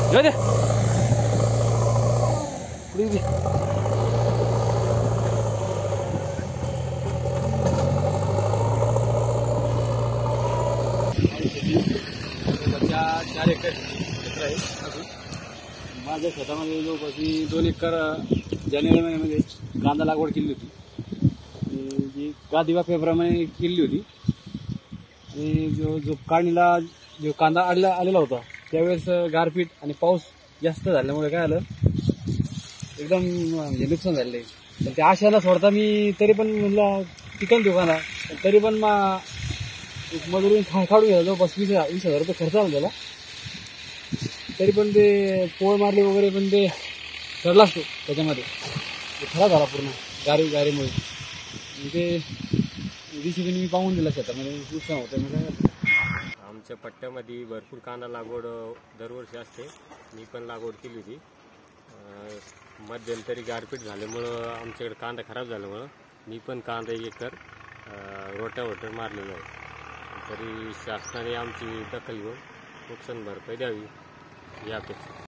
जाऊ दे पुढे दे. चार एकर क्षेत्र आहे अजून. माझ्या शेतामध्ये जवळपास 2 एकर जानेवारी महिन्यामध्ये कांदा लागवड केली होती. जी दिवा पेपरामध्ये केली होती. आणि जो काढणीला जो कांदा आलेला होता त्यावेळेस गारपीट आणि पाऊस जास्त झाल्यामुळे काय झालं, एकदम म्हणजे नुकसान झालेलं आहे. पण त्या आशेला सोडता मी तरी पण म्हणलं टिकन देऊ कांदा, तरी पण मजुरी काढून गेला. जवळपास 20,000 रुपये खर्च आला त्याला. तरी पण ते पोळ मारले वगैरे पण ते चढला असतो त्याच्यामध्ये. खराब झाला पूर्ण गारीमुळे. ते DCBने मी पाहून दिला शेतामध्ये नुकसान होतं. म्हणजे आमच्या पट्ट्यामध्ये भरपूर कांदा लागवड दरवर्षी असते. मी पण लागवड केली होती. मध्यंतरी गारपीट झाल्यामुळं आमच्याकडे कांदा खराब झाल्यामुळं मी पण कांदा 1 एकर रोटावेटर मारलेलं आहे. तरी शासनाने आमची दखल घेऊन नुकसान भरपाई द्यावी ही अपेक्षा.